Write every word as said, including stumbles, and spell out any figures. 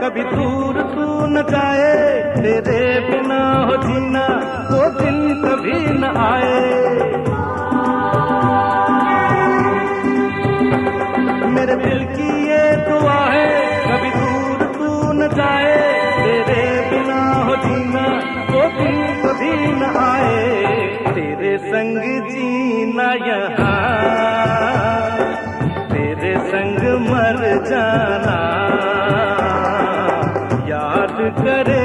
कभी दूर तू न जाए, तेरे बिना हो जीना वो दिन कभी न आए। मेरे दिल की ये दुआ है, कभी दूर तू न जाए, तेरे बिना हो जीना वो दिन कभी न आए। तेरे संग जीना यहाँ, तेरे संग मर जाना, याद करे